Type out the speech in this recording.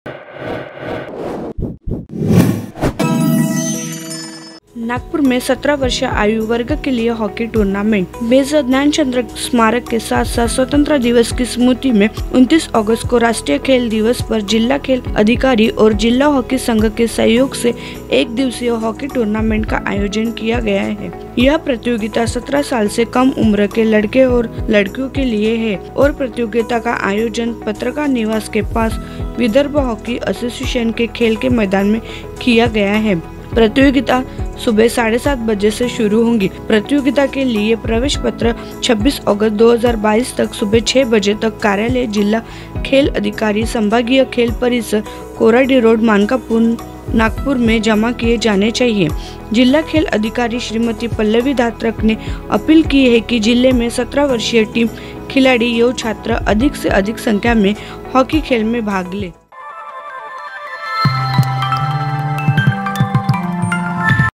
नागपुर में 17 वर्ष आयु वर्ग के लिए हॉकी टूर्नामेंट। मेजर ध्यानचंद स्मारक के साथ साथ स्वतंत्रता दिवस की स्मृति में 29 अगस्त को राष्ट्रीय खेल दिवस पर जिला खेल अधिकारी और जिला हॉकी संघ के सहयोग से एक दिवसीय हॉकी टूर्नामेंट का आयोजन किया गया है। यह प्रतियोगिता 17 साल से कम उम्र के लड़के और लड़कियों के लिए है और प्रतियोगिता का आयोजन पत्रकार निवास के पास विदर्भ हॉकी एसोसिएशन के खेल के मैदान में किया गया है। प्रतियोगिता सुबह 7:30 बजे से शुरू होंगी। प्रतियोगिता के लिए प्रवेश पत्र 26 अगस्त 2022 तक सुबह 6 बजे तक कार्यालय जिला खेल अधिकारी संभागीय खेल परिसर कोराडी रोड मानकापुर नागपुर में जमा किए जाने चाहिए। जिला खेल अधिकारी श्रीमती पल्लवी धात्रक ने अपील की है कि जिले में 17 वर्षीय टीम खिलाड़ी युवा छात्र अधिक से अधिक संख्या में हॉकी खेल में भाग ले।